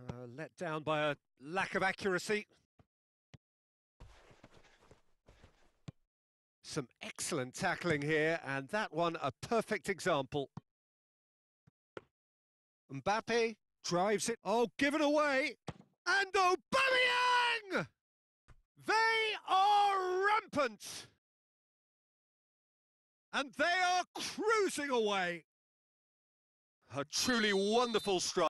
Let down by a lack of accuracy. Some excellent tackling here, and that one a perfect example. Mbappe drives it. Oh, give it away. And Aubameyang! They are rampant. And they are cruising away. A truly wonderful strike.